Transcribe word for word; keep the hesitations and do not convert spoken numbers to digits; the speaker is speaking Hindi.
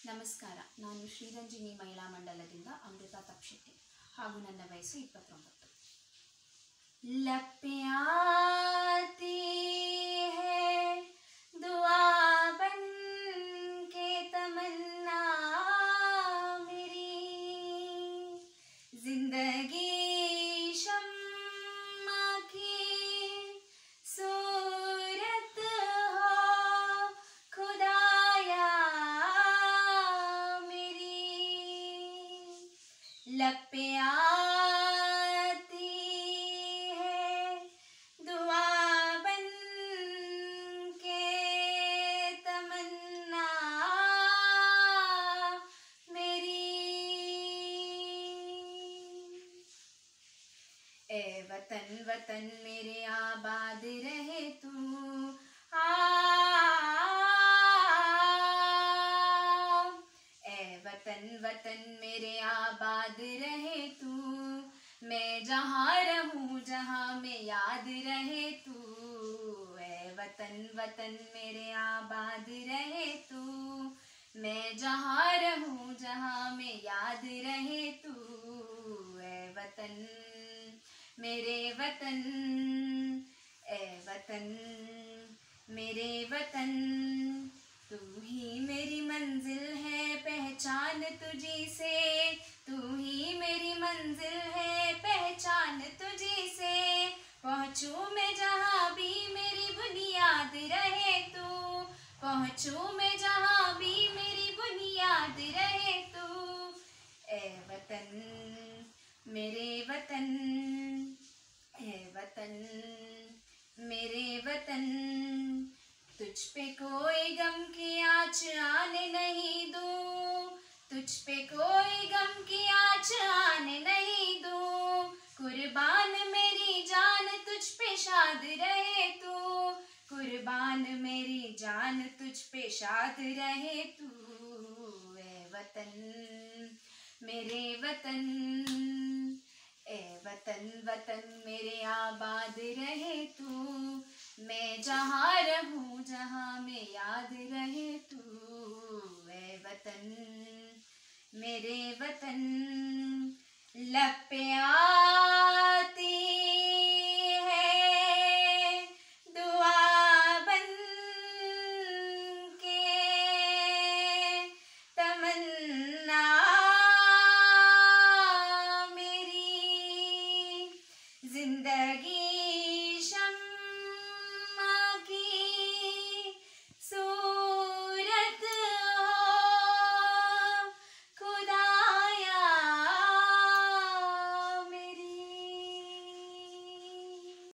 ನಮಸ್ಕಾರ. ನಾನು ಶ್ರೀರಂಜಿನಿ ಮಹಿಳಾ ಮಂಡಲದಿಂದ ಅಮೃತ ತಪ್ಶೆಟ್ಟಿ ಹಾಗೂ ನನ್ನ ವಯಸ್ಸು ಇಪ್ಪತ್ತೊಂಬತ್ತು. ಲಪ್ಪೆ ಆತಿ ಹೈ ದುಆ ಬನ್ ಕೆ ತಮನ್ನಾ ಮೇರಿ ಜಿಂದಗಿ ಶಮ್ಮಾ ಕಿ सूरत हो खुदाया मेरी लब पे आती है दुआ बन के तमन्ना मेरी। ए वतन वतन मेरे आबाद रहे तू, आ ए वतन वतन मेरे आबाद रहे तू, मैं जहाँ रहूँ जहाँ में याद रहे तू। ए वतन वतन मेरे आबाद रहे तू, मैं जहाँ रहूँ जहाँ में याद रहे तू। ए वतन मेरे वतन, ए वतन मेरे वतन, तू ही मेरी मंजिल है पहचान तुझी से, तू ही मेरी मंजिल है पहचान तुझी से। पहुँचूँ मैं जहाँ भी मेरी बुनियाद रहे तू, पहुँचूँ मैं जहाँ भी मेरी बुनियाद रहे तू। ए वतन मेरे वतन, ए वतन मेरे वतन, तुझ पे कोई गम की आँच आने नहीं दूँ, तुझ पे कोई गम की आँच आने नहीं दूँ। कुर्बान मेरी जान तुझ पे शाद रहे तू, कुर्बान मेरी जान तुझ पे शाद रहे तू। ए वतन मेरे वतन, ए वतन वतन मेरे आबाद रहे तू, मैं जहाँ रहूँ जहाँ में याद रहे तू। ए वतन मेरे वतन, लब पे आ